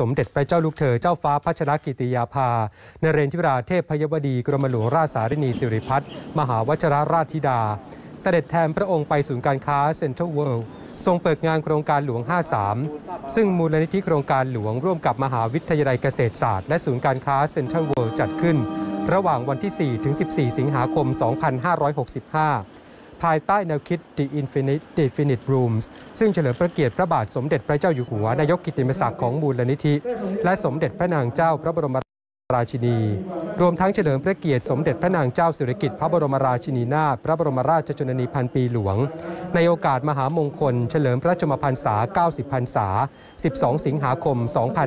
สมเด็จพระเจ้าลูกเธอเจ้าฟ้าพัชรกิติยาภานเรนทิราเทพพยวดีกรมหลวงราชสารินีสิริพัฒน์มหาวชิรราชธิดาเสด็จแทนพระองค์ไปศูนย์การค้าเซ็นทรัลเวิลด์ทรงเปิดงานโครงการหลวง 53 ซึ่งมูลนิธิโครงการหลวงร่วมกับมหาวิทยาลัยเกษตรศาสตร์และศูนย์การค้าเซ็นทรัลเวิลด์จัดขึ้นระหว่างวันที่ 4 ถึง 14 สิงหาคม 2565 ภายใต้แนวคิด The Infinite Rooms ซึ่งเฉลิมพระเกียรติพระบาทสมเด็จพระเจ้าอยู่หัวนายกกิตติมศักดิ์ของมูลนิธิและสมเด็จพระนางเจ้าพระบรมราชินีรวมทั้งเฉลิมพระเกียรติสมเด็จพระนางเจ้าสิริกิติ์พระบรมราชินีนาถพระบรมราชชนนีพันปีหลวงในโอกาสมหามงคลเฉลิมพระชนมพรรษา 90 พรรษา 12 สิงหาคม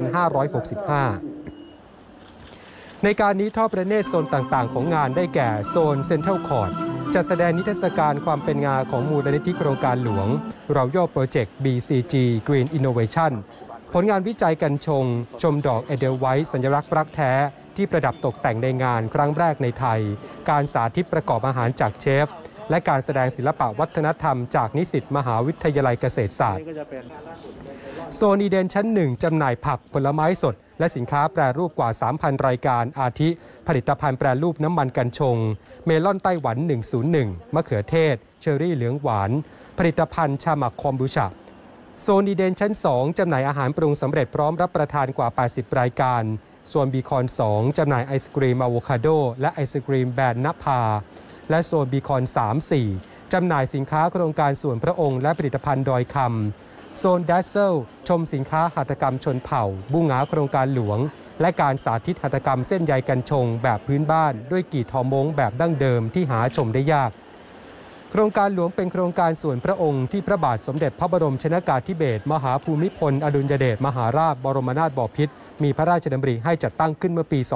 2565 ในการนี้ทอดพระเนตรโซนต่างๆของงานได้แก่โซนเซ็นทรัลคอร์ทจัดแสดงนิทรรศการความเป็นงานของมูลนิธิโครงการหลวงRoyal Project BCG Green Innovation ผลงานวิจัยกัญชงชมดอกเอเดลไวท์สัญลักษณ์รักแท้ที่ประดับตกแต่งในงานครั้งแรกในไทยการสาธิตประกอบอาหารจากเชฟและการแสดงศิลปะวัฒนธรรมจากนิสิตมหาวิทยาลัยเกษตรศาสตร์โซนอีเดนชั้น 1จำหน่ายผักผลไม้สดและสินค้าแปรรูปกว่า 3,000 รายการอาทิผลิตภัณฑ์แปรรูปน้ำมันกัญชงเมลอนไต้หวัน 101 มะเขือเทศเชอร์รี่เหลืองหวานผลิตภัณฑ์ชาหมักคอมบูชาโซนอีเดนชั้น 2จำหน่ายอาหารปรุงสำเร็จพร้อมรับประทานกว่า 80 รายการส่วนบีคอน 2จำหน่ายไอศกรีมอะโวคาโดและไอศกรีมแบรนด์นภาและโซนบีคอน 3-4จำหน่ายสินค้าโครงการส่วนพระองค์และผลิตภัณฑ์ดอยคำโซนดัซเซลชมสินค้าหัตถกรรมชนเผ่าบุ้งหงาโครงการหลวงและการสาธิตหัตถกรรมเส้นใยกัญชงแบบพื้นบ้านด้วยกี่ทอมงแบบดั้งเดิมที่หาชมได้ยากโครงการหลวงเป็นโครงการส่วนพระองค์ที่พระบาทสมเด็จพระบรมชนกาธิเบศรมหาภูมิพลอดุลยเดชมหาราชบรมนาถบพิตรมีพระราชดำริให้จัดตั้งขึ้นเมื่อปี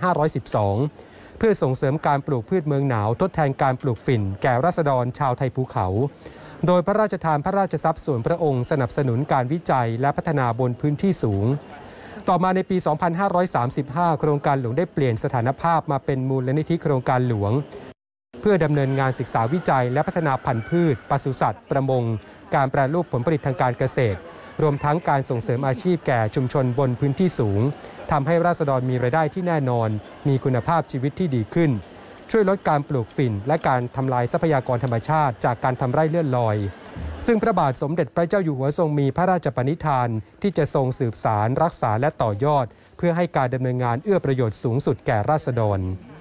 2512 เพื่อส่งเสริมการปลูกพืชเมืองหนาวทดแทนการปลูกฝิ่นแก่ราษฎรชาวไทยภูเขาโดยพระราชทานพระราชทรัพย์ส่วนพระองค์สนับสนุนการวิจัยและพัฒนาบนพื้นที่สูงต่อมาในปี 2535 โครงการหลวงได้เปลี่ยนสถานภาพมาเป็นมูลนิธิโครงการหลวงเพื่อดำเนินงานศึกษาวิจัยและพัฒนาพันธุ์พืชปศุสัตว์ประมงการแปรรูปผลผลิตทางการเกษตรรวมทั้งการส่งเสริมอาชีพแก่ชุมชนบนพื้นที่สูงทำให้ราษฎรมีรายได้ที่แน่นอนมีคุณภาพชีวิตที่ดีขึ้นช่วยลดการปลูกฝิ่นและการทำลายทรัพยากรธรรมชาติจากการทำไร่เลื่อนลอยซึ่งพระบาทสมเด็จพระเจ้าอยู่หัวทรงมีพระราชปณิธานที่จะทรงสืบสานรักษาและต่อยอดเพื่อให้การดำเนินงานเอื้อประโยชน์สูงสุดแก่ราษฎร